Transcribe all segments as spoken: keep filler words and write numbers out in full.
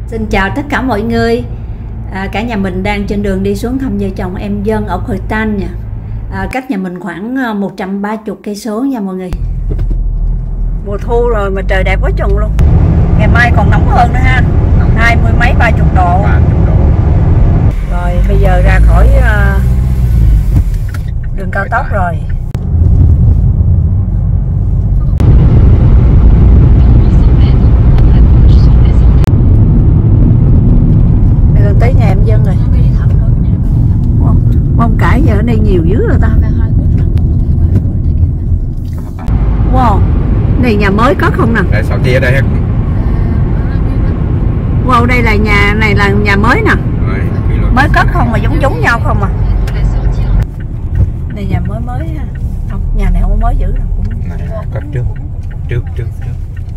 Xin chào tất cả mọi người. À, cả nhà mình đang trên đường đi xuống thăm vợ chồng em Dân ở Hội Tan nha. À, cách nhà mình khoảng một trăm ba mươi cây số nha mọi người. Mùa thu rồi mà trời đẹp quá chừng luôn. Ngày mai còn nóng hơn nữa ha. Hai mươi mấy ba chục độ. Rồi bây giờ ra khỏi uh, đường cao tốc rồi. Tới nhà em Dân rồi. Bông cải giờ ở đây nhiều dữ rồi ta. Wow, này nhà mới có không nè? Để sọ tia đây. Wow, đây là nhà này là nhà mới nè. Mới cất không mà giống giống nhau không à? Đây nhà mới mới ha. Không, nhà này không mới dữ đâu. Này cất trước, trước trước trước.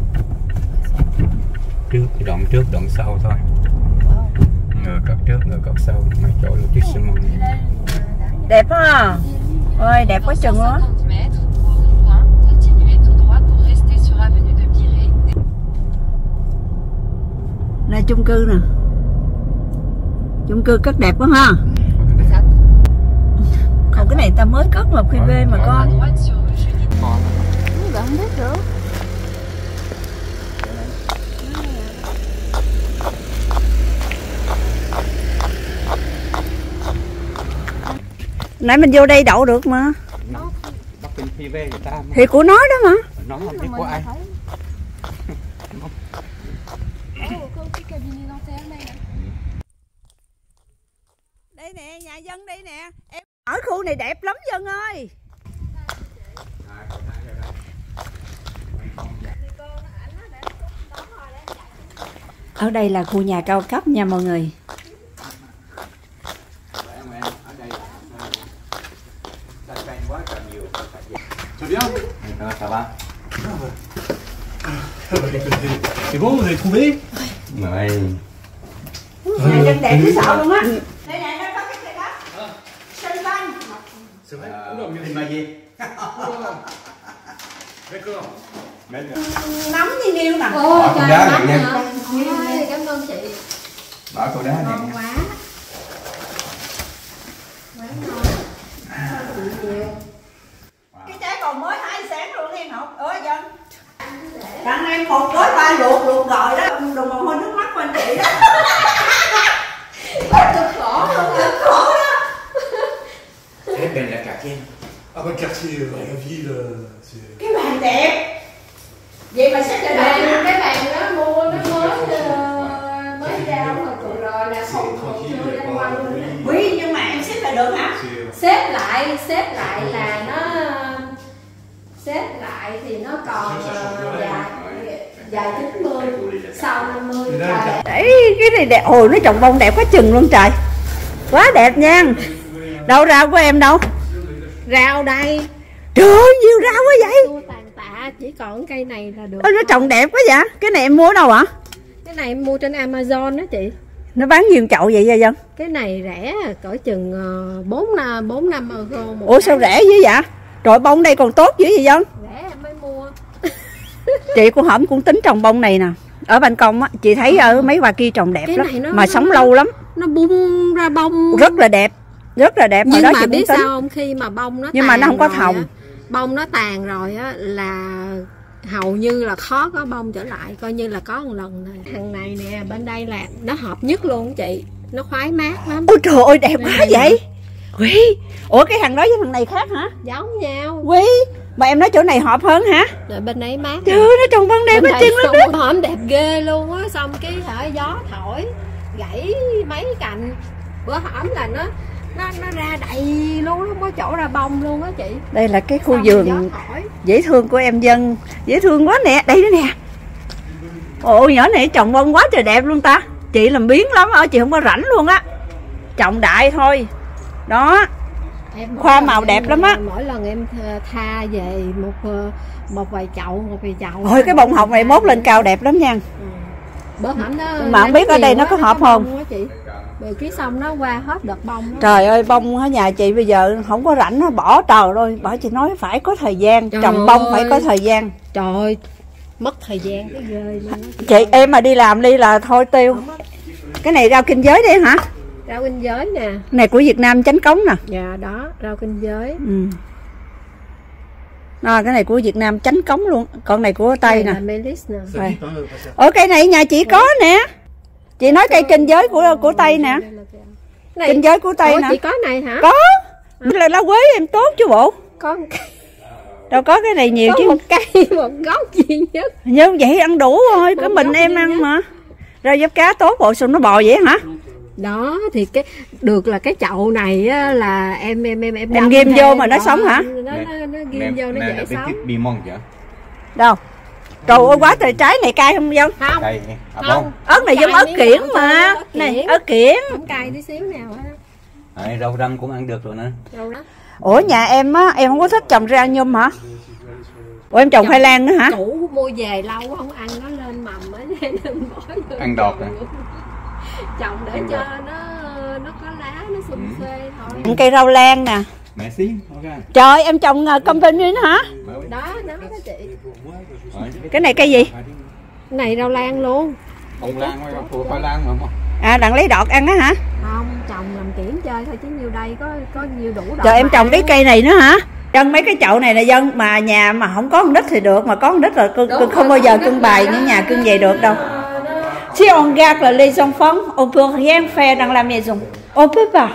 Trước đoạn trước đoạn sau thôi. Người cất trước, người cất sau, mấy chỗ là chiếc xi măng. Đẹp ha. Ôi đẹp quá chừng luôn. Này chung cư nè. Chung cư cất đẹp quá ha. Còn cái này ta mới cất mà phi bê mà con. Không biết nữa. Nãy mình vô đây đậu được mà. Thì của nó đó mà. Nó không biết của ai. Đây nè, nhà Dân đây nè. Em ở khu này đẹp lắm Dân ơi. Ở đây là khu nhà cao cấp nha mọi người. Ça va? C'est bon, vous avez trouvé? Ouais. Nhà Dân đẹp dễ sợ luôn á. Đây này nó có cái gì đó. Sân banh. C'est vrai? Une maillée. D'accord. Nắm như niêu nè. Ôi Bỏ trời đá nóng này hả? nha. Ôi, cảm ơn chị. Bỏ cục đá này Ngon nha. quá. Quá ngon. Chị nhiều. Cái trái còn mới hai sáng luôn em học. Ôi Dân. Tặng em một gói ba luộc luộc rồi đó. Đừng mồ hôi nước mắt của anh chị đó. Cực khổ luôn hả? Cực khổ đó. Thế bên là cả kia. Ah bah quartier, euh, la ville, euh, c'est... Cái bàn đẹp. Vậy mà xếp cho Bạn, đẹp. cái bạn đó mua nó mới uh, mới giao hồi tuần rồi là không chưa đem qua luôn á. Quý nhưng mà em xếp lại được hả? Xếp lại, xếp lại là nó xếp lại thì nó còn uh, dài dài chín mươi, sau năm mươi. Đấy, cái này đẹp. Ôi nó trồng bông đẹp quá chừng luôn trời. Quá đẹp nha. Đâu rau của em đâu? Rau đây. Trời ơi nhiều rau quá vậy. Tôi tàn tạ chỉ còn cây này là được. Ôi, nó trồng đẹp quá vậy. Cái này em mua ở đâu hả? Cái này em mua trên Amazon đó chị. Nó bán nhiều chậu vậy vậy Dân? Cái này rẻ cỡ chừng bốn năm euro một. Ủa sao rẻ dữ vậy? Trời bông đây còn tốt dữ vậy Dân? Rẻ em mới mua. Chị con hổm cũng tính trồng bông này nè. Ở ban công á, chị thấy ở mấy bà kia trồng đẹp cái lắm nó, mà nó, sống nó, lâu lắm. Nó bung ra bông Rất là đẹp. Rất là đẹp. Nhưng đó mà chị biết tính. sao không, khi mà bông nó nhưng tàn mà nó không có rồi thòng á, bông nó tàn rồi á là hầu như là khó có bông trở lại, coi như là có một lần này. Thằng này nè, bên đây là nó hợp nhất luôn chị, nó khoái mát lắm. Ôi trời ơi đẹp Đây quá nè. vậy Quý. Ủa cái thằng đó với thằng này khác hả? Giống nhau. Quý mà em nói chỗ này hợp hơn hả? Rồi bên đấy mát. Trời ơi nó trồng bông đẹp quá chừng lắm đó. Hổm đẹp ghê luôn á, xong cái hả gió thổi gãy mấy cành. Bữa hổm là nó nó nó ra đầy luôn, nó không có chỗ ra bông luôn á chị. Đây là cái khu Xong vườn dễ thương của em Dân. Dễ thương quá nè, đây đó nè. Ồ nhỏ này trồng bông quá trời đẹp luôn ta. Chị làm biếng lắm á, chị không có rảnh luôn á. Trồng đại thôi. Đó. Em Khoa màu đẹp em, lắm á. Mỗi lần em tha về một một vài chậu, một vài chậu. Ôi cái bông hồng này mốt lên cao đẹp lắm nha. Ừ. Bữa hổm đó. Mà không biết ở đây nó có hợp không? Chị. Rồi cái xong nó qua hết đợt bông đó. Trời ơi bông ở nhà chị bây giờ không có rảnh nó bỏ trời rồi. Bởi chị nói phải có thời gian. Trời Trồng bông ơi. phải có thời gian. Trời ơi, mất thời gian cái ghê luôn á. Chị em mà đi làm đi là thôi tiêu. Cái này rau kinh giới đi hả? Rau kinh giới nè. Này của Việt Nam Chánh Cống nè. Dạ đó, rau kinh giới. Ừ. À, cái này của Việt Nam Chánh Cống luôn. Còn này của Tây nè. Melis nè. Ở cây này nhà chị có nè. Chị nói cây kinh giới của của Tây nè. Này, kinh giới của Tây ủa, nè. chị có này hả? Có. Là lá quế em tốt chứ bộ. Có một cây. Đâu có cái này nhiều Có chứ. một cây, một gốc duy nhất. Nhưng vậy ăn đủ thôi, có mình em ăn nhất. mà. Rau diếp cá tốt bộ, sao nó bò vậy hả? Đó thì cái được là cái chậu này á, là em em em em Em ghim vô mà nó sống hả? Nó nó, nó ghim vô nó dễ sống. Bimon chưa? Đâu? Trời ơi quá trời trái này cay không Dân? Không. Đây, à, Không. Ớt này giống ớt kiển mà. Này ớt kiển. Không cay tí xíu nào á. Đấy, rau răm cũng ăn được rồi nè. Đâu đó. Ủa nhà em á, em không có thích trồng rau nhum hả? Ủa em trồng khoai lang nữa hả? Củ mua về lâu không ăn nó lên mầm á nên bỏ vô. Ăn đọt rồi. Trồng để cho nó nó có lá nó xum xuê thôi. Ăn cây rau lan nè. Mẹ xí, ok. Trời em trồng uh, company nữa hả? Đó, đó đó chị. Cái này cây gì? Cái này rau lan luôn. Bông lan, rau khoai lang mà. À đặng lấy đọt ăn á hả? Không, trồng làm kiển chơi thôi chứ nhiêu đây có có nhiêu đủ đọt. Trời em mà trồng ăn. cái cây này nữa hả? Dân mấy cái chậu này là Dân mà nhà mà không có con đít thì được, mà có con đít là cưng, cưng không bao giờ cưng bài những nhà cưng về được đâu. Si on garde là les enfants, on peut rien faire dans la maison. On peut pas.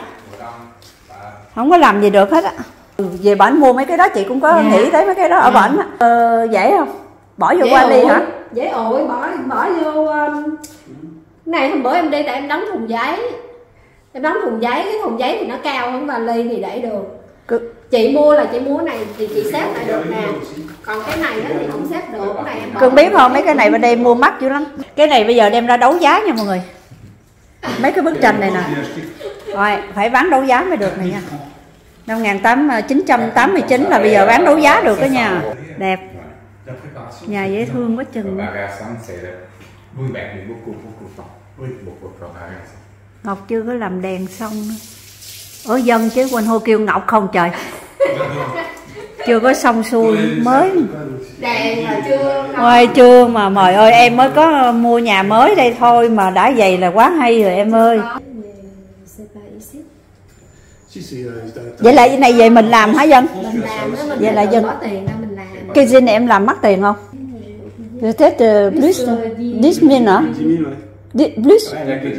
Không có làm gì được hết á. Về bển mua mấy cái đó chị cũng có Yeah. nghĩ tới mấy cái đó ở bển á. Ờ, dễ không? Bỏ vô qua ly hả? Dễ ổi, bỏ bỏ vô um, cái này hôm bữa em đi tại em đóng thùng giấy. Em đóng thùng giấy, cái thùng giấy thì nó cao hơn vali thì để được. Cứ... Chị mua là chị mua cái này thì chị xếp lại được nè. Còn cái này thì không xếp được, cái này em bỏ. Cưng biết không, mấy cái này bên đây mua mắc dữ lắm. Cái này bây giờ đem ra đấu giá nha mọi người. Mấy cái bức tranh này nè. Rồi, phải bán đấu giá mới được này nha. Năm một nghìn chín trăm tám mươi chín là bây giờ bán đấu giá được đó nha. Đẹp. Nhà dễ thương quá chừng. Ngọc chưa có làm đèn xong nữa. Ở Dân chứ quên hô kêu Ngọc không trời. Chưa có xong xuôi mới. Đèn là chưa. Ôi chưa mà mời ơi em mới có mua nhà mới đây thôi mà đã vậy là quá hay rồi em ơi. Vậy là cái này về mình làm hả Dân? Mình làm đó, mình Vậy là Dân bỏ tiền ra mình làm. cái gì này em làm mắc tiền không? Peut-être plus dix mille hả? Plus.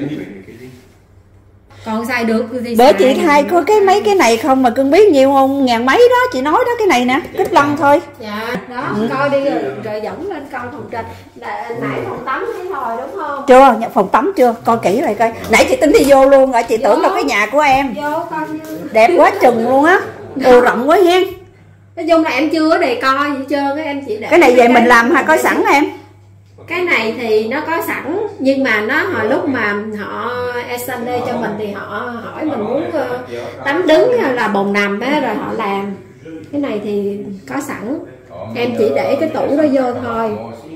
Còn xài được thì Để chị thay có cái mấy cái này không mà cưng biết nhiều không? Ngàn mấy đó chị nói đó, cái này nè, kích lăng thôi. Dạ, đó, ừ. Coi đi rồi, rồi dẫn lên coi phòng trên. Nãy phòng tắm thấy rồi đúng không? Chưa, phòng tắm chưa, coi kỹ lại coi. Nãy chị tính đi vô luôn rồi, chị vô. Tưởng là cái nhà của em. Vô coi như... Đẹp quá chừng luôn á. Ồ rộng quá hen. Nói chung là em chưa có đề coi gì hết trơn á, em chỉ để... Cái này về mình làm hay có sẵn em? Cái này thì nó có sẵn, nhưng mà nó hồi lúc mà họ Sunday cho mình thì họ hỏi mình muốn uh, tắm đứng hay là bồn nằm á, rồi họ làm. Cái này thì có sẵn, em chỉ để cái tủ đó vô thôi.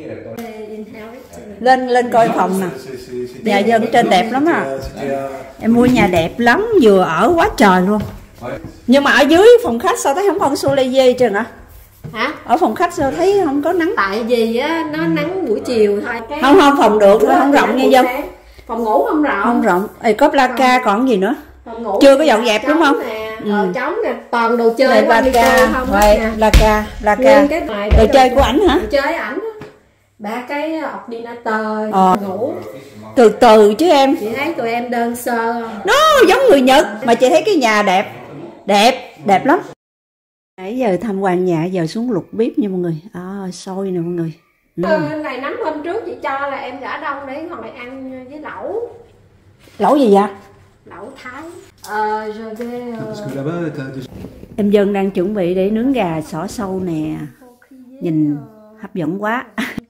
Lên lên coi phòng nè. Nhà Dân trên đẹp lắm à. Em mua nhà đẹp lắm, vừa ở quá trời luôn. Nhưng mà ở dưới phòng khách sao thấy không có soleil chứ hả? Hả? Ở phòng khách sao thấy không có nắng? Tại vì á nó nắng buổi chiều thôi. Cái... Không không phòng được thôi, không rộng như Dân. Phòng ngủ không rộng. Không rộng. Ê có placa còn gì nữa? Phòng ngủ chưa có dọn dẹp đúng không? Nè, ừ. Ờ, trống nè, toàn đồ chơi này placa, không vậy placa, placa. Đồ chơi của ảnh hả? Đồ chơi ảnh. Ba cái ordinator ờ. ngủ. Từ từ chứ em. Chị thấy tụi em đơn sơ không? Nó giống người Nhật mà chị thấy cái nhà đẹp. Đẹp, đẹp lắm. Nãy giờ tham quan nhà, giờ xuống lục bếp nha mọi người. À, xôi nè mọi người. Ừ. Cái này nắm hôm trước chị cho là em gả đông để hồi ăn với lẩu. Lẩu gì vậy? Lẩu Thái. Ờ, rồi về, uh... Em Dân đang chuẩn bị để nướng gà xỏ sâu nè. Nhìn hấp dẫn quá.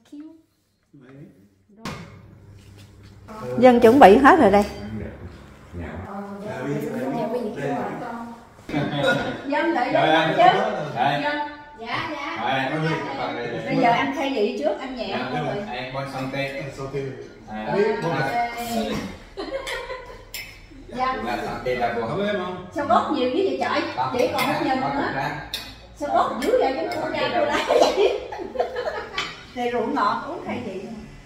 Dân chuẩn bị hết rồi đây. Dân đợi Dân chứ. Dân. Dạ dạ. Bây giờ ăn khai vị trước, ăn nhẹ mọi người. Sao bóp nhiều như vậy trời? Chị còn không nhìn nữa. Sao bóp dữ vậy? Cái con ra tôi lấy vậy. Này rượu ngọt uống thay chị.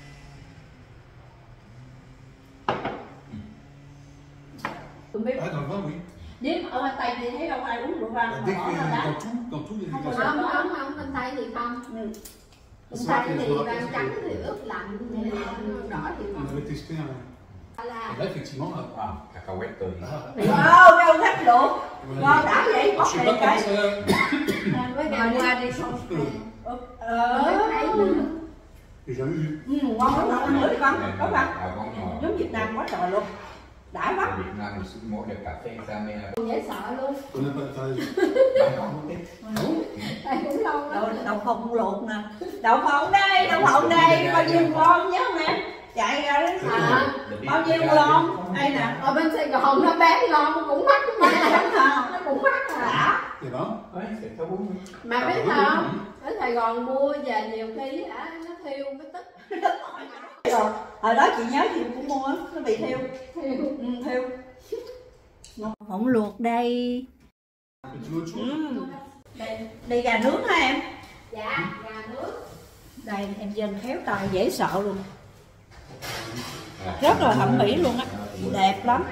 Không biết. Ah, dans le vin, oui. Nếu ở bên Tây thì thấy đâu ai uống rượu vang Bah, mà dès bỏ que vào đó. dans tout, dans tous les Không, états. không, không, không, bên Tây thì không. Ừ. Bên Tây thì vàng trắng thì ướp lạnh, đỏ thì On ngon. avait testé un. Là Et là, effectivement, là, À, cacao quét tươi. Wow, đâu khách luộc. Ngon đã vậy, bóc je sais này pas cái. comment ça. với gà qua đi xong Ờ. J'ai jamais vu. Ừ, ngon lắm, ngon nữa đi con. Có không? À, bóng ngọt. Giống Việt Nam quá trời luôn. Đã Ở lắm. Việt Nam mình xuất mỗi được cà phê ra mê là dễ sợ luôn. On n'a pas de taille. bóng ngọt một ít. Đây cũng lâu Đậu, lắm. đậu phộng luộc nè. Đậu phộng đây, đậu phộng đây, bao nhiêu ngon nhớ không em? Chạy ra đến À, bao nhiêu ngon? Đây nè. ở bên Sài Gòn nó bán ngon cũng mắc mà nó cũng mắc à. Đã. Et ben, Đấy, sẽ có bốn mươi. Mà biết không, ở Sài Gòn mua về nhiều khi hả nó thiêu cái tức. Rồi, hồi đó chị nhớ chị cũng mua, nó bị thiêu. Thiêu. Ừ, thiêu. Phộng luộc đây. tu veux autre chose? Ừ. Đây, đây gà nướng hả em? Dạ, gà nước. Đây em dân khéo tay dễ sợ luôn. Rất là thẩm mỹ luôn á. Đẹp lắm.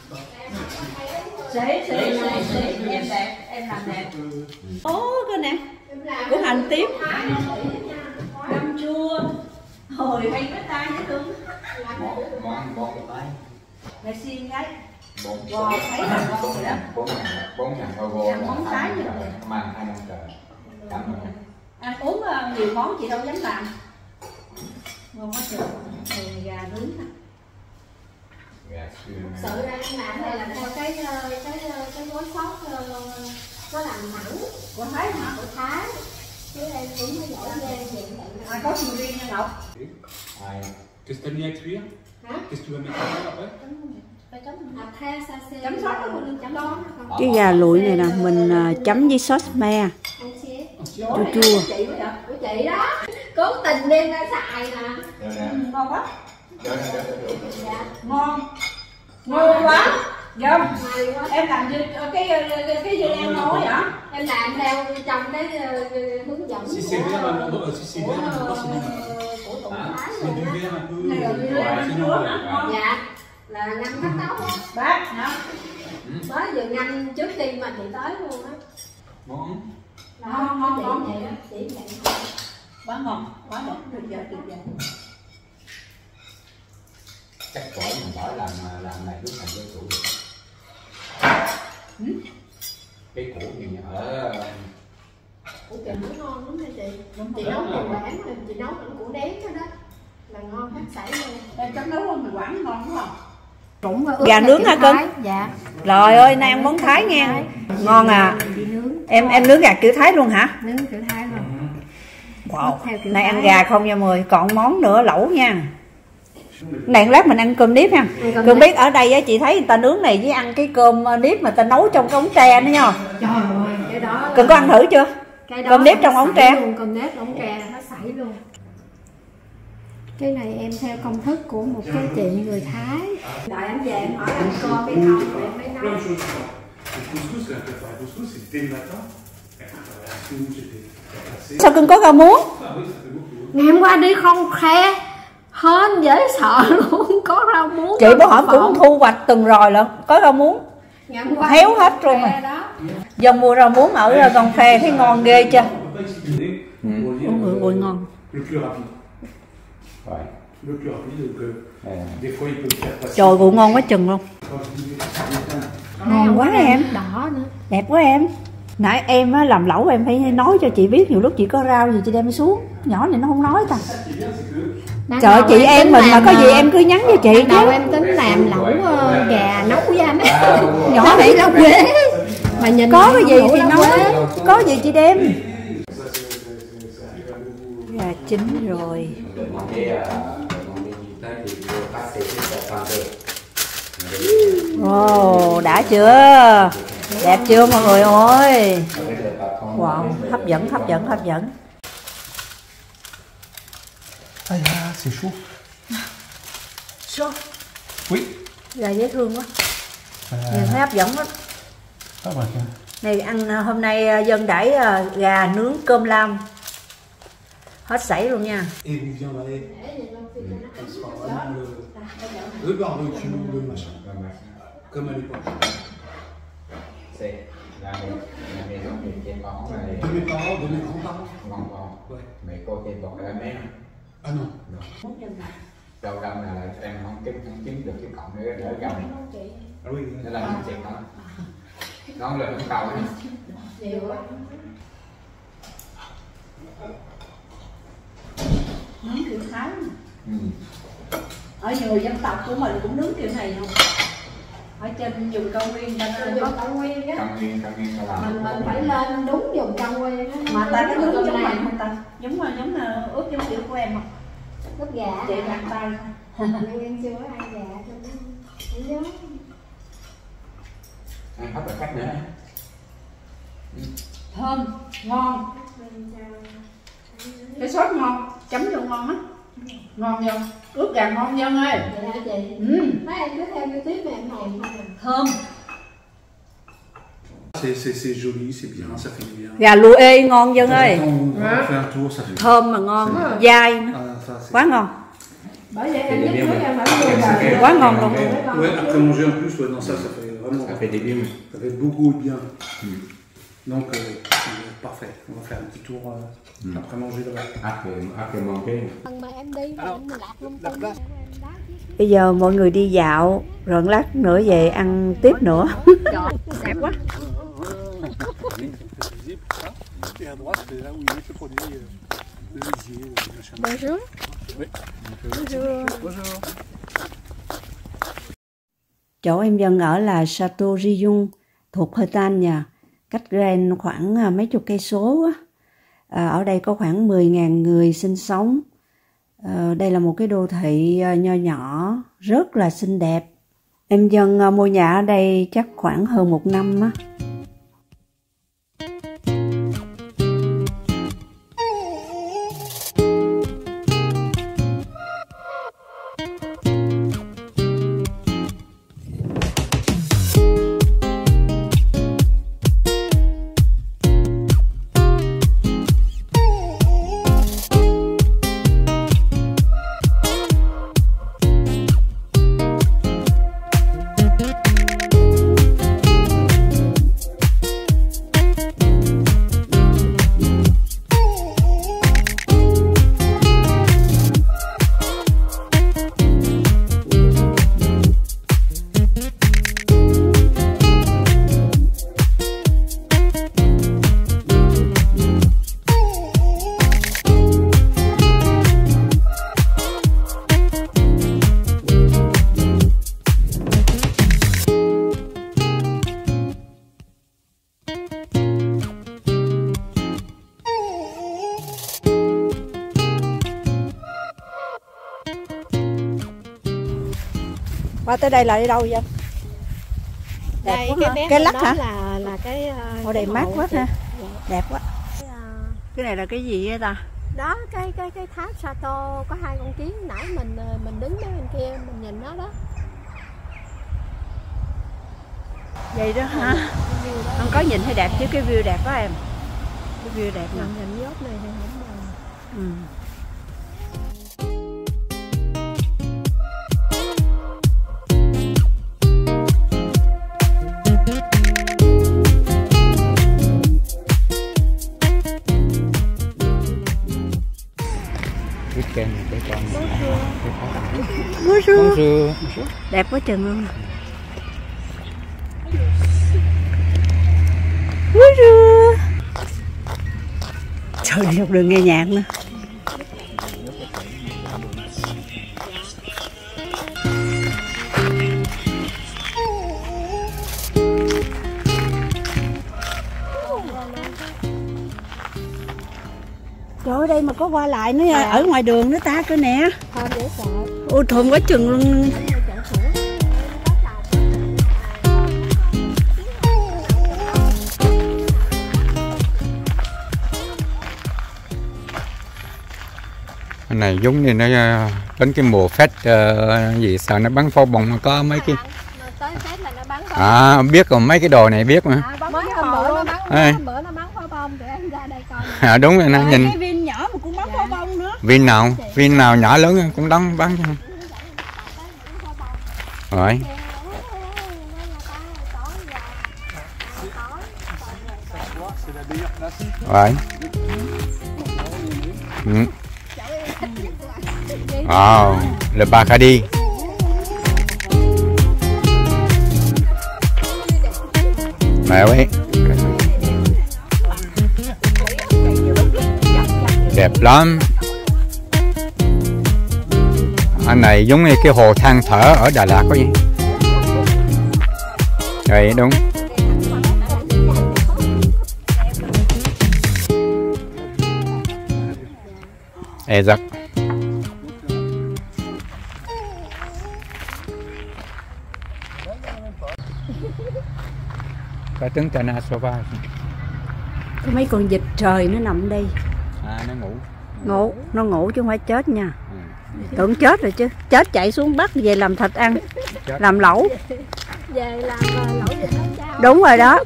Xế, xế, xế, xế. Em đẹp, em làm đẹp. Ố, cái nè. Của hành tím. Cam chua. Hồi hay cái tay dễ thương. Món món bón cái tay. Mẹ xiên đấy. Bốn Wow, thấy là ngon rồi đó. bốn ngàn bốn ngàn euro Ăn món Thái như vậy. mang hai năm trời. Cảm ơn. Ăn uống uh, nhiều món chị đâu dám làm. Ngon quá trời. Này gà nướng nè. Gà xương. Sự ra em làm này là theo cái cái cái gói sốt nó làm thẳng Của Thái hả? của Thái. Chứ em cũng mới giỏi ghê vậy vậy. À, có sầu riêng nha Ngọc. Ai Qu'est-ce que t'as mis à cuire? Hả? Qu'est-ce que tu vas mettre à cuire après? Phải chấm à, the sachet. Chấm sốt đó không? Chấm sốt không? Cái gà lụi này nè, mình uh, chấm với sốt me Ăn xé. Entière? chua chua. Chị quá vậy? Của chị đó. Cố tình đem ra xài nè. Rồi nè. Ngon quá. Rồi nè, rồi nè, rồi nè. Dạ. Ngon. Ngon quá. Dâm. Hay quá. Em làm dưa cái cái cái dưa leo ngon quá vậy? Em làm theo trong cái ờ, hướng dẫn Si c'est vert, alors, euh, si c'est vert, je sais pas si của tụi Hả? Thái c'est rồi du đó. vert un peu. Này là dưa Ouais, leo c'est nướng non, hả? ouais. Ngon. Dạ. Là ngâm cắt tóc á. Bác hả? Mới vừa ngâm trước khi mà chị tới luôn á. Món Đó, Ngon, ngon, chỉ ngon. vậy đó, chỉ vậy. Quá ngon, quá đẹp, tuyệt vời, tuyệt vời. chắc khỏi mình bỏ làm làm này lúc thành cái củ được. Ừ? Cái củ gì ở Củ kiệu nó ngon lắm hả chị? Đúng Chị rồi. nấu mì quảng rồi chị nấu những củ đén đó đó. Là ngon hết sảy luôn. Em chấm nấu mì Quảng ngon đúng không? Cũng Gà nướng hả cưng? Dạ. Trời ơi, nay ăn món Thái nha. Ngon à. Chị nướng. Em em nướng gà kiểu Thái luôn hả? Nướng kiểu Thái luôn. Wow. Theo kiểu Này ăn Thái. gà không nha mười, còn món nữa lẩu nha. Này lát mình ăn cơm nếp nha. Ăn cơm Cơm nếp. biết ở đây á, chị thấy người ta nướng này với ăn cái cơm nếp mà ta nấu trong cái ống tre nữa nha. Trời ơi, cái đó là- Cưng có ăn thử chưa? cái đó Cơm nếp nó trong ống sảy tre. luôn, cơm nếp ống tre nó sảy luôn. Cái này em theo công thức của một cái chị người Thái. Đợi anh về em hỏi ăn cơm biết không rồi em mới Plein nấu. de choses. Le couscous, là, préparer le couscous, c'est dès le matin. Et préparer la soupe, j'étais placé. Sao cưng có rau muống? Ah oui, ça fait beaucoup. Ngày hôm qua đi không khe hên dễ sợ luôn, có rau muống. Chị có bữa hổm đậu cũng phộng. thu hoạch từng rồi lận, có rau muống. Ngày hôm qua héo đi hết không luôn khe rồi. đó. Dân mua rau muống ở Gòn Phè thấy ngon ghê chưa? On peut pas expliquer pour dire, Ôi, ôi, ôi, euh, ngon. le plus rapide. rồi. Le plus rapide, donc euh, À, des fois il peut le faire passer. Trời vụ ngon quá chừng luôn. Quand je dis, Ngon quá em. Đỏ nữa. Đẹp quá em. Nãy em á, làm lẩu em phải nói cho chị biết, nhiều lúc chị có rau gì chị đem xuống. Nhỏ này nó không nói ta. Ban Trời đầu chị em tính mình mà làm, có gì ờ, em cứ nhắn cho chị ban đầu chứ. em tính làm lẩu ờ, gà nấu với anh á. Nhỏ Nó này bị lâu quế. Mà nhìn có cái không gì đủ thì lâu nói, quế. có gì chị đem. ça, c'est- c'est- c'est- ça arrive à beaucoup. Gà chín rồi. để món cái món cái gì tới thì vừa phát sẽ sẽ toàn được. Ồ, đã chưa? Đẹp chưa mọi người ơi? Wow, hấp dẫn, hấp dẫn, hấp dẫn. Ah là, c'est chaud. Số. Oui. Gà dễ thương quá. Euh, Nhìn thấy hấp dẫn quá. ah bah tiens. Này ăn à, hôm nay à, Dân đãi à, gà nướng cơm lam. Hết sảy luôn nha. Et vous viendrez. Ça sera vraiment le, le barbecue, le machin. Comme à l'époque. C'est la maison de tes parents. De mes parents, de mes grands-parents. Grands-parents. Ouais. Mais côté bọc là mẹ. Ah non. Non. Đầu năm là em không kiếm không kiếm được cái cọng nữa đỡ gầm. Ah oui. Nên là mình chuyện đó. Nó là không cầu ấy. Nướng kiểu Thái. Ừ. Ở nhiều dân tộc của mình cũng nướng kiểu này không? Ở trên vùng cao nguyên ta Dùng cao nguyên á. Cao nguyên, cao nguyên là Mình mình phải lên đúng dùng cao nguyên á. Mà ta có nướng giống mình không ta? Giống mà giống là ướp giống kiểu của em không? Ướp gà. Chị gạt tay thôi. Nhưng em chưa có ăn gà cho nó không nhớ. ăn hấp là khác nữa. Ừ. Thơm, ngon. Cái sốt ngon, chấm vô ngon á. Ngon vô. Ướp gà ngon Vân ơi. Vậy hả chị? Ừ. Mấy em cứ theo như tiếp mà em làm thôi. Thơm. C'est c'est joli, c'est bien, ça fait bien. Gà lụa ê ngon Vân ơi. On va faire un tour, ça fait bien. Thơm mà ngon, dai nữa. Ah, ça, c'est- Quá ngon. Bởi vậy em nhất quyết em phải mua gà. Quá ngon luôn. Ouais, après manger en plus, ouais, non, ça, ça fait vraiment. Ça fait des bien. Ça fait beaucoup de bien. Donc, euh, euh, parfait. On va faire un petit tour euh, après manger là-bas. Après, après manger. Mà em đi mà em lạc lung tung em đá. Bây giờ mọi người đi dạo, rồi lát nữa về ăn tiếp nữa. Đẹp quá. Et à droite, c'est là où il est fait produire le lisier, le machin. Bonjour. Oui. Bonjour. Bonjour. Chỗ em Vân ở là Chateau Riung thuộc Bretagne, cách Rennes khoảng mấy chục cây số. À, ở đây có khoảng mười nghìn người sinh sống. À, đây là một cái đô thị nho nhỏ, rất là xinh đẹp. Em Vân mua nhà ở đây chắc khoảng hơn một năm á. Qua tới đây là đi đâu vậy? Đẹp Đây, quá cái hả? bé Cái lắc đó hả? là là cái Ở đây cái mát hồ quá chị. ha. Dạ. Đẹp quá. Cái, à, Cái này là cái gì vậy ta? đó cái cái cái tháp Chateau có hai con kiến, nãy mình mình đứng đó bên kia mình nhìn nó đó. Vậy đó hả? Không có nhìn thấy đẹp chứ cái view đẹp quá em. Cái view đẹp nè. Mình nhìn dốc này thì không bằng. Ừ. Biết kem cái con. Bonjour. Bonjour. Đẹp quá chừng luôn. Bonjour. Trời đi học đường nghe nhạc nữa. Trời ơi, đây mà có qua lại nữa à. Ở ngoài đường nữa ta cơ nè. Thôi để sợ. Ôi thơm quá chừng luôn. Cái này giống như nó đến cái mùa Fest uh, gì sao nó bắn pháo bông, nó có mấy cái Tới Tết là nó bắn pháo. à biết còn mấy cái đồ này biết mà. À, mới hôm bữa nó bắn, Ê. hôm bữa nó bắn pháo bông để em ra đây coi. À đúng rồi, nó nhìn Cái viên nhỏ mà cũng bắn pháo bông Viên nào, viên nào nhỏ lớn cũng đóng bán cho. Rồi. Rồi. Ừ. Wow, le Bacardi. Mẹ ơi. Đẹp lắm. Anh này giống như cái hồ than thở ở Đà Lạt có gì. Đấy đúng. Ê giặc. Cái trứng Tana Sova. Có mấy con vịt trời nó nằm đây. À nó ngủ. Ngủ, nó ngủ chứ không phải chết nha. Ừ. Tưởng chết rồi chứ. Chết chạy xuống Bắc về làm thịt ăn. Chết. Làm lẩu. Về làm lẩu vịt nấu cháo. Đúng rồi đó.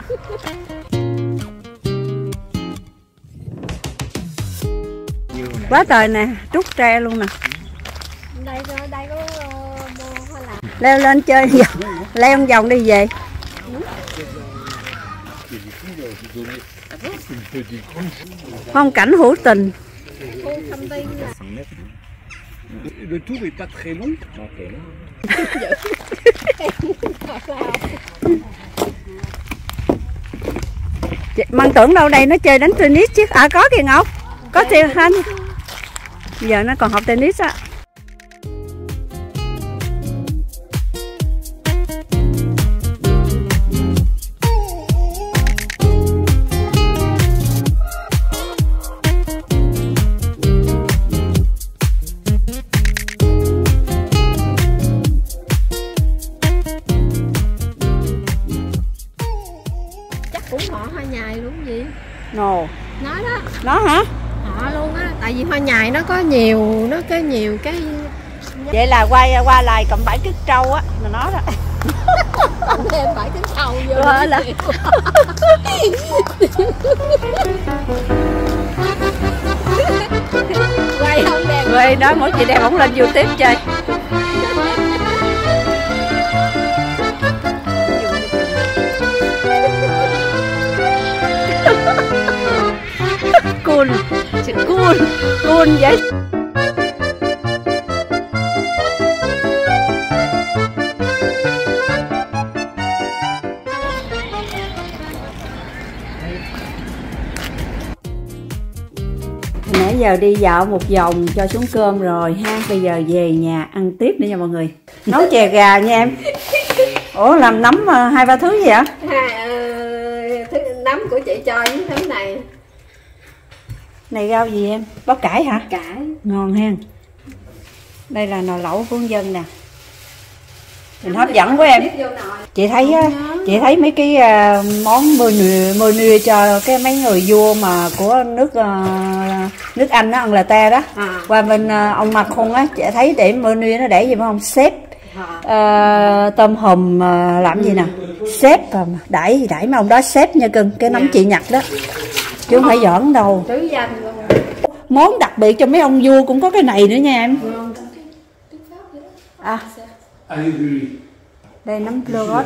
Quá trời nè, trút tre luôn nè. Đây đây có mua hoa lạc. Leo lên chơi vòng, leo một vòng đi về. Phong cảnh hữu tình. Le tour est pas très long. Mang tưởng đâu đây nó chơi đánh tennis chứ. À có kìa Ngọc. Có tiền anh. Giờ nó còn học tennis á. Cũng họ hoa nhài đúng gì? Nồ. Nó đó. Nó hả? Họ luôn á, tại vì hoa nhài nó có nhiều, nó có nhiều cái. Vậy là qua qua lại cầm bãi cứt trâu á, là nó đó. Thêm bãi cứt trâu vô. Đó là. Quay không đẹp. Quay đó mỗi chị đẹp ổng lên YouTube chơi. Cool, cool, cool vậy. Nãy giờ đi dạo một vòng cho xuống cơm rồi ha. Bây giờ về nhà ăn tiếp nữa nha mọi người. Nấu chè gà nha em. Ủa làm nấm hai ba thứ gì vậy? À, thứ nấm của chị cho với nấm này. Này rau gì em? Bắp cải hả? Cải. Ngon ha. Đây là nồi lẩu của dân nè. Mình hấp dẫn quá em. Chị thấy á, chị thấy mấy cái món mơ nưa, mơ nưa cho cái mấy người vua mà của nước nước Anh đó, Angleterre đó. À. Qua bên ông Macron á, chị thấy để mơ nưa nó để gì phải không? Xếp à, tôm hùm làm gì nè? Xếp đãi gì đãi mà ông đó xếp nha cưng, cái nấm chị nhặt đó. Chứ không phải giỡn đâu. Tứ danh luôn. Món đặc biệt cho mấy ông vua cũng có cái này nữa nha em. À. Đây nấm Logos.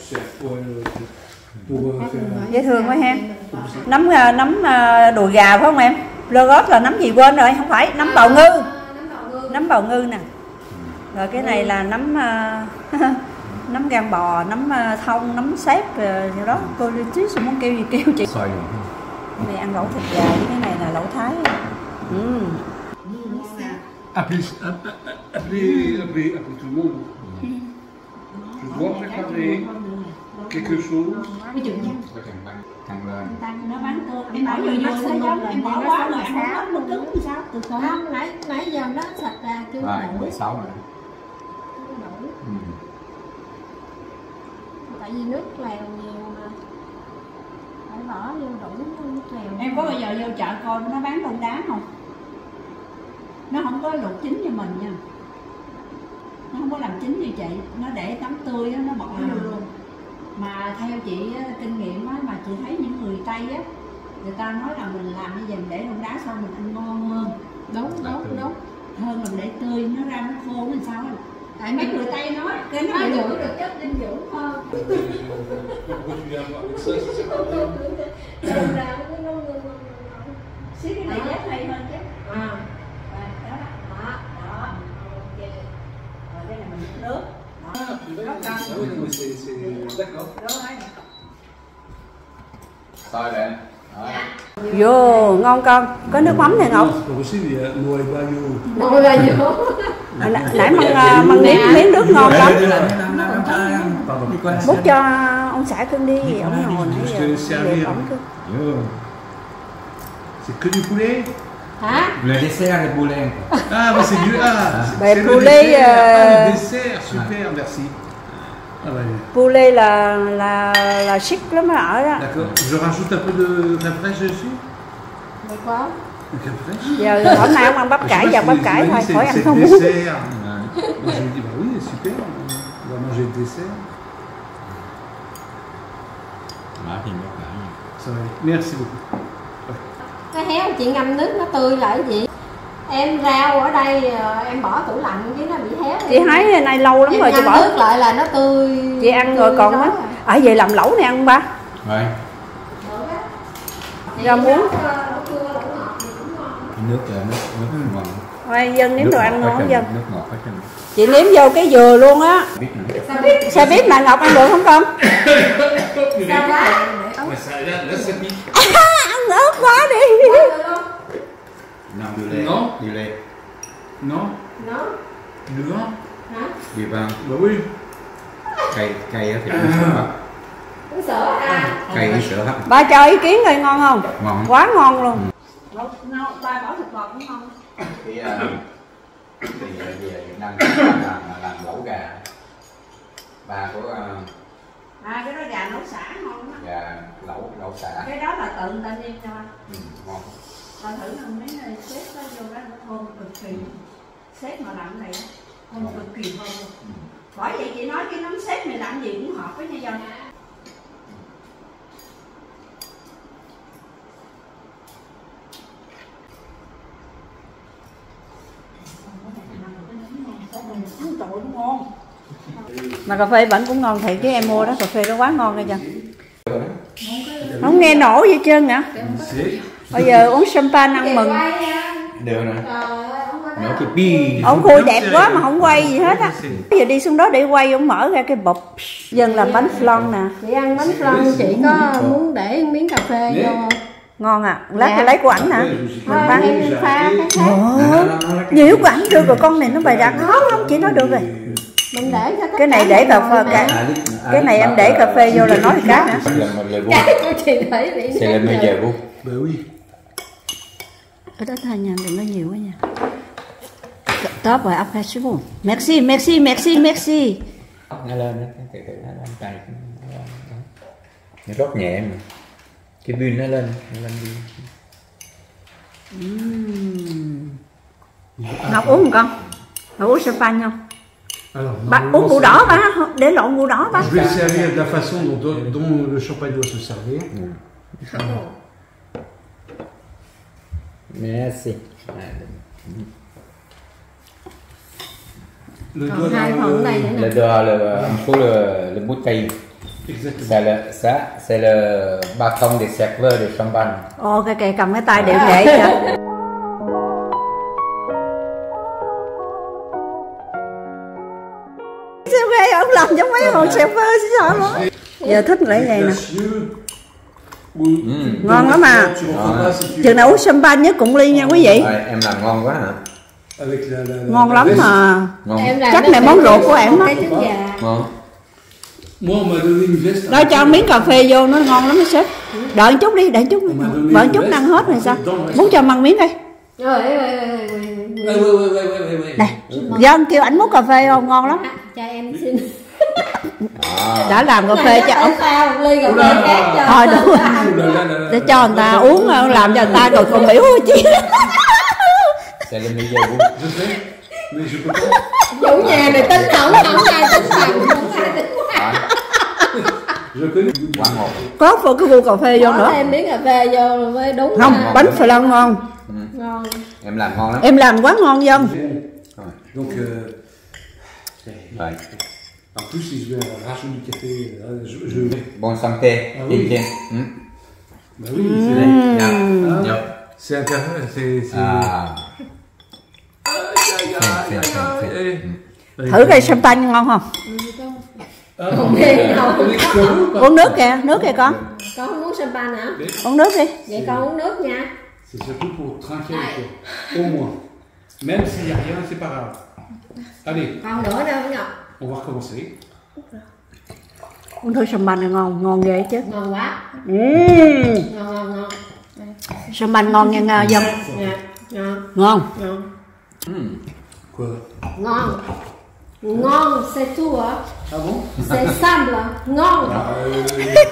Dễ thương quá ha. Nấm nấm đùi gà phải không em? Logos là nấm gì quên rồi, không phải, nấm bào ngư. Nấm bào ngư nè. Rồi cái này là nấm nấm gan bò, nấm thông, nấm xếp rồi đó. Cô chứ muốn kêu gì kêu chị. Cái này ăn lẩu thịt gà, cái này là lẩu Thái. Ừ. Appelez, appelez, appelez, appelez tout le monde. Je dois préparer quelque chose. Thằng lên. Nó bán cơm, em bỏ vô vô nó giống, em bỏ quá rồi ăn nó nó cứng thì sao? Từ từ. Không, nãy nãy giờ nó sạch ra chưa Rồi, đủ. mười sáu rồi. Đủ. Ừ. Tại vì nước lèo nhiều mà. Phải bỏ vô đủ nước lèo. Em có bao giờ vô chợ coi nó bán lông đá không? Nó không có luộc chín như mình nha. Nó không có làm chín như chị, nó để tắm tươi đó, nó bỏ vô luôn. Mà theo chị kinh nghiệm á, mà chị thấy những người Tây á, người ta nói là mình làm như vậy để lông đá xong mình ăn ngon hơn. Đúng, đúng, đúng. Hơn mình để tươi nó ra nó khô làm sao? Tại mấy người Tây nói cái nó Nó bị giữ được chất dinh dưỡng hơn. Xí cái này dép hay hơn chứ. À. Đó, đó, đó, ok. Rồi đây là mình nước. Thôi để. Vô, ngon con. Có nước mắm này Ngọc. Nồi là vô. Nãy măng măng miếng miếng nước ngon lắm. Múc cho ông xã cưng đi, ông ngồi nãy giờ đẹp ổng cưng. C'est que du poulet? Hả? Le dessert de poulet. Ah, bah c'est du ah, Bè c'est le poulet, dessert. Ah, euh, le dessert, super, merci. Ah bah, Poulet là là là chic lắm ở đó. d'accord. Je rajoute un peu de crème fraîche dessus? Được quá. De crème fraîche? Giờ hôm nay ông ăn bắp Je sais cải pas giờ si bắp vous cải avez thôi, dit, khỏi c'est- ăn c'est không le muốn. dessert. Moi, je me dis, bah oui, super, on va manger le dessert. Mở thì nó cải. Ça va aller. Merci beaucoup. Cái héo chị ngâm nước nó tươi lại gì? Em rau ở đây em bỏ tủ lạnh chứ nó bị héo. Chị hái này lâu lắm em rồi chị ngâm bỏ. nước lại là nó tươi. Chị ăn rồi tươi còn đó á. rồi. Ở về làm lẩu này ăn ba. Rồi. Rau muống. Nước là nước nước ngon. Rồi dân nếm đồ ăn ngon hết dân. trơn, nước ngọt hết trơn. Chị nếm vô cái dừa luôn á. Biết nữa. Sao biết mà Ngọc ăn được không con? Sao quá? Mais ça, là, là, c'est pique. Ăn ớt quá đi. Non, du lait. Non. Du lait. Non? Nó. Du vin? Hả? Du vin. Bah oui. Cây cây á thì uống sữa hấp. Uống sữa à? Cây uống sữa hấp. Ba cho ý kiến rồi ngon không? Ngon. Quá ngon luôn. Ngon, ba bỏ thịt bò cũng ngon. Thì uh, thì về Việt Nam làm làm lẩu gà. Bà của uh, À cái đó gà nấu xả ngon lắm. gà lẩu lẩu xả. Cái đó là tự người ta nêm cho. Ừ, ngon. Ta thử làm mấy này xếp nó vô đó nó thơm cực kỳ. Xếp mà làm này á, thơm cực kỳ thơm luôn. Bởi vậy chị nói cái nấm xếp này làm gì cũng hợp với nha dân. Ngon. Mà cà phê bển cũng ngon thiệt chứ em mua đó, cà phê nó quá ngon rồi dân. Không nghe nổi vậy trơn hả? C'est. Bây giờ uống champagne ăn mừng. Được nè. Nó cái pi. Ông khui đẹp quá mà không quay gì hết á. Bây giờ đi xuống đó để quay, ông mở ra cái bọc. Dân làm bánh flan nè. Chị ăn bánh flan chị có muốn để miếng cà phê vô không? Ngon à, lát Dạ. tôi lấy của ảnh hả? Thôi em pha cái khác. Ồ, nhiều của ảnh được rồi, con này nó bày đặt khó lắm, chị nói được rồi. Mình để cho tất Cái này cả để cà mọi phê người cả. mà. Cái này em để cà phê vô là nói thì khác nữa. Là mình là Cái của chị để bị C'est le meilleur goût. Bah oui. Ở đó thôi nha, đừng có nhiều quá nha. Top rồi, ốc khai xuống. Merci, merci, merci, merci. Nó lên nó từ từ nó lên tay. Nó rót nhẹ mà. Cái pin nó lên, nó lên pin. Uhm. Ngọc uống không con? Ngọc uống champagne không? Alors, Ba, normalement, uống rượu c'est- đỏ ba, để lộn rượu đỏ ba. Je vais le servir de la façon dont, dont le champagne doit se servir. Merci. Le Còn doigt hai dans phần le- này nữa nè. Le doigt, le, un peu le, le bouteille. Exactement. C'est le, ça, c'est le bâton des serveurs de champagne. Ồ, cái kìa cầm cái tay điệu nghệ kìa. Sao ghê, ông làm giống mấy hồ server sợ luôn. Giờ thích lại vậy nè. Ou- Ngon lắm à. Tu reprends pas si tu- Chừng nào uống champagne nhất cùng ly nha quý vị. Rồi, em làm ngon quá hả? Avec la, la, la, Ngon la lắm veste. mà. Ngon. Em làm Chắc nó này sẽ món có ruột của em đó. cái trứng gà. Ngon. Moi, on m'a donné une veste. Đó cho miếng cà phê vô nó ngon lắm đó sếp. Đợi một chút đi, đợi một chút. Đợi một chút ăn hết rồi sao? Muốn cho măng miếng đi. Rồi, ê, ê, ê, ê, ê. Ouais, ouais, ouais, ouais, ouais, ouais. Này, dân kêu ảnh múc cà phê không? Ngon lắm. Cho em xin. Đã làm cà phê Này cho chắc ông. phải pha một ly cà phê khác cho. Thôi đúng rồi. Ouh là là là là. Để cho người ta uống, làm cho người ta rồi còn biểu chứ. C'est le meilleur goût. Je sais, mais je peux pas. Chủ nhà này tính không, không ai tính bằng, không ai tính bằng. Je connais. Quá ngọt. Có vô cái gu cà phê vô Bỏ nữa. thêm miếng cà phê vô rồi mới đúng. Không, ha. bánh flan ngon. Ngon. ngon. Em làm ngon lắm. Em làm quá ngon Dân. Donc, euh, Rồi. en plus, si je vais racheter du café, euh, je, je... Bon santé. Ah oui. Trên trên. Ừ. Bah oui, c'est Dạ. Ah. Dạ. c'est intéressant, c'est... c'est- À. Aïe, aïe, aïe, aïe, aïe. Allez. Thử cây champagne ngon không? Ah, Không biết đâu. Allez, tu as vu ou pas? Uống nước kìa, nước kìa con. Con không uống champagne hả? Uống nước đi. Vậy con uống nước nha. C'est surtout pour tranquille, quoi. Au moins. Même s'il n'y a rien, c'est pas grave. Allez, Còn nữa đâu Ngọc. on va recommencer. Uống thử champagne này ngon, ngon ghê chứ. Ngon quá. Uhm. Ngon ngon ngon. Champagne ngon nha Nga Dân. Dạ. Ngon. Ngon. Ngon. Quoi? Ngon. Ngon, c'est tout hả? Ah bon? C'est simple. Ngon. Ah, euh,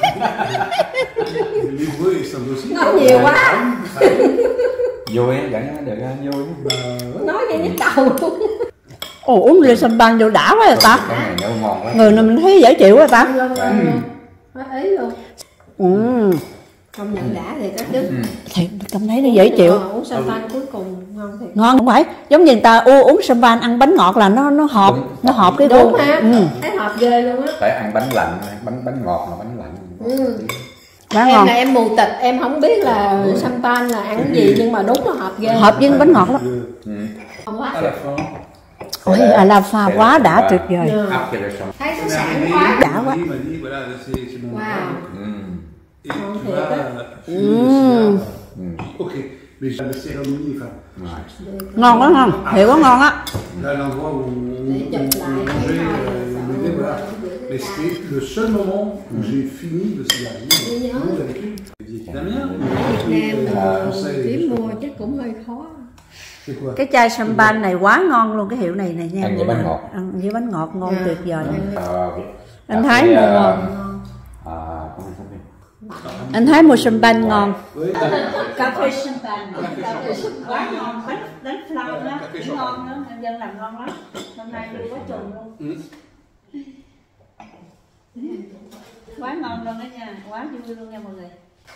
L'hébreu, il semble aussi. Nói nhiều quá. Vui á, dẫn nó được á, vui. Bah, ouais. Nói vậy nhức đầu. Ồ, uống ly champagne vô đã quá rồi ta. Cái này nấu ngon lắm. Người này mình thấy dễ chịu quá ta. Ngon ngon luôn. Nói ý luôn. Ừ. Công nhận đã thì các đức. Thiệt, cảm thấy nó dễ chịu. Ờ, uống champagne cuối cùng ngon thiệt. Ngon không phải. Giống như người ta u uống champagne ăn bánh ngọt là nó nó hợp, Đúng. nó hợp cái Đúng gu. ha. Ừ. Thấy hợp ghê luôn á. Phải ăn bánh lạnh, bánh bánh ngọt mà bánh lạnh. Ừ. Quá Em ngon. là em mù tịch, em không biết là champagne là ăn cái gì nhưng mà đúng là hợp ghê. Hợp với bánh ngọt lắm. Ừ. Ngon quá. À la fin. Ôi, à la pha quá đã tuyệt vời. Ừ. Áp cho nó xong. Thấy nó Mais sảng arrivé, quá. Đã il quá. m'a dit, il m'a dit, voilà, c'est c'est mon Wow. rêve. Ừ. Et Ngon tu thiệt vas á. fumer le cigare. Ừ. Ok, mais j'ai la cérémonie, enfin, Rồi. Ngon quá ngon. Thiệt quá ngon á. là l'endroit où on, Để chụp lại on cái mangeait, hồi euh, là on était, voilà. Mais c'était le seul moment où j'ai fini le cigare. Tôi nhớ. Nous, d'habitude, les Vietnamiens, Việt Nam euh, Conseil, kiếm mua chắc cũng hơi khó. c'est quoi? Cái chai champagne này quá ngon luôn, cái hiệu này này nha. Ăn với bánh ngọt. Ăn với bánh ngọt ngon À. tuyệt vời. Ờ, Anh cà Thái phê, mua ờ, ngon. ờ, không biết, không biết. Anh Thái mua champagne ngon. Oui, Cà phê champagne. Cà phê quá ngon. Bánh bánh flan á, cũng ngon nữa. Anh Dân làm ngon lắm. Hôm nay đi quá chừng luôn. Quá ngon luôn đó nha, quá vui luôn nha mọi người.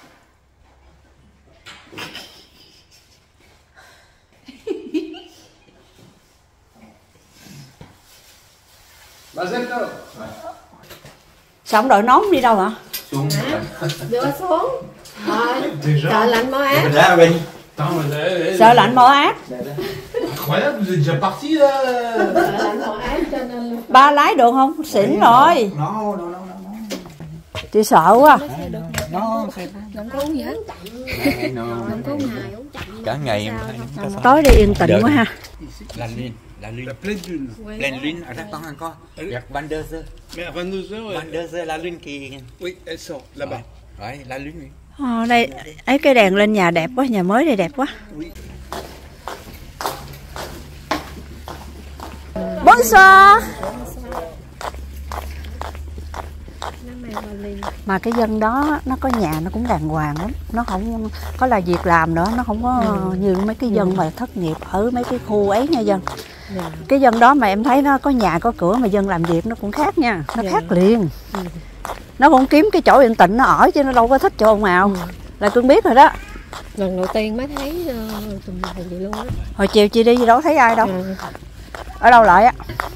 Mazette, là. Sao không đội nón đi đâu hả? Xuống. Đưa xuống. Rồi. Sợ lạnh máu ác. Ra bên. Attends, mais elle- elle- Sợ lạnh mỏ ác. Incroyable, vous êtes déjà parti là. Sợ lạnh máu ác cho nên Ba lái được không? Xỉn rồi. No, no, no, no. Chị sợ quá. No, không có uống gì hết. no. Không có uống ngày uống chậm. Cả ngày em thấy. Tối đây yên tĩnh quá ha. La lune, la lune. La pleine lune. Pleine lune, attends encore. Vers vingt-deux heures. Mais à vingt-deux heures, ouais. vingt-deux heures la lune qui. Oui, elle sort là-bas. Ouais, la lune. oui. Ờ, đây ấy cái đèn lên nhà đẹp quá, nhà mới đây đẹp quá. Bonsoir. Mà cái dân đó nó có nhà nó cũng đàng hoàng lắm, nó không có là việc làm nữa, nó không có như mấy cái dân mà thất nghiệp ở mấy cái khu ấy nha Dân. Cái dân đó mà em thấy nó có nhà có cửa mà dân làm việc nó cũng khác nha, nó khác liền. Nó cũng kiếm cái chỗ yên tĩnh nó ở chứ nó đâu có thích chỗ ồn ào. Là Cưng biết rồi đó. Lần đầu tiên mới thấy uh, tụi mày vậy luôn á. Hồi chiều chị đi đâu thấy ai đâu. Ở đâu lại á.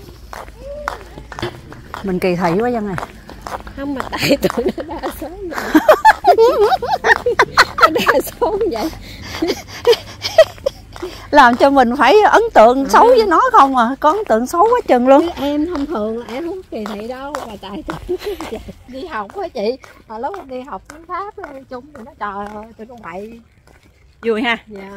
Mình kỳ thị quá Dân này. Không mà tại tụi nó đa số vậy. Nó đa số vậy. Làm cho mình phải ấn tượng xấu với nó không à. Có ấn tượng xấu quá chừng luôn. Chứ em thông thường là em không kỳ thị đâu. Mà tại tụi nó vậy. Đi học á chị. Mà lúc em đi học tiếng Pháp chung thì nó trời ơi tụi nó bậy. Vui ha. Dạ.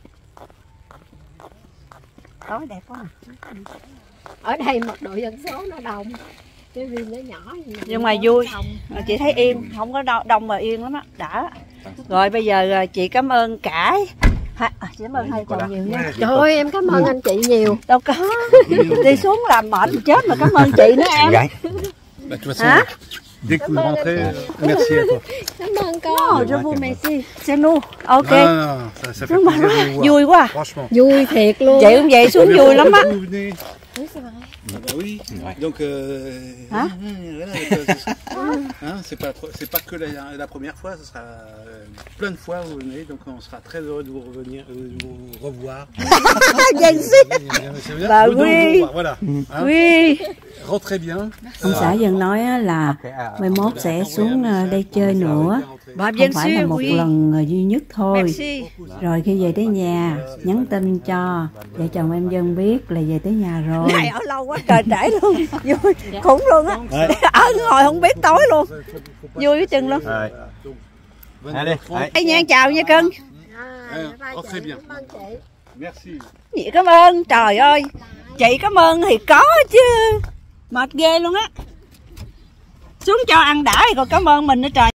Tối đẹp quá. Ở đây mật độ dân số nó đông. Cái viên nó nhỏ. Nhưng mà vui. Chị thấy yên, không có đông, đông mà yên lắm á, đã. Rồi bây giờ chị cảm ơn cả ha, à, chị cảm ơn hai chồng nhiều nha. Trời ơi em cảm ơn anh chị nhiều. Đâu có. Đi xuống làm mệt chết mà cảm ơn chị nữa em. Bah, de toute façon, Hein? dès que vous rentrez, merci à toi. Cảm ơn con. Je vous remercie. C'est nous. Ok. Non, non, non, ça, ça fait plaisir de vous voir. Vui quá. Franchement. Vui thiệt luôn. Vậy cũng vậy xuống vui lắm á. Vous venez. Ah bah oui. Donc euh, Hein voilà, hein, c'est pas trop- c'est pas que la, la première fois, ce sera euh, plein de fois où vous venez, donc on sera très heureux de vous revenir, euh, de vous revoir. Vậy C'est Bah bien. Vous- oui. vous revoir, voilà. Hein. Oui. Rentrez bien. Ông xã dần nói á là mai mốt sẽ xuống ờ, đây chơi nữa. Không phải là một lần ờ, duy nhất thôi. Rồi khi về tới nhà nhắn tin cho vợ chồng em Dân biết là về tới nhà rồi. Này ở lâu quá trời trễ luôn. Vui khủng luôn á. Ở ngồi không biết tối luôn. Vui với chừng luôn. Rồi. Allez, Ê nha, chào nha cưng. rentrez bien. Merci. Chị cảm ơn. Trời ơi. Chị cảm ơn thì có chứ. Mệt ghê luôn á. Xuống cho ăn đã thì còn cảm ơn mình nữa trời.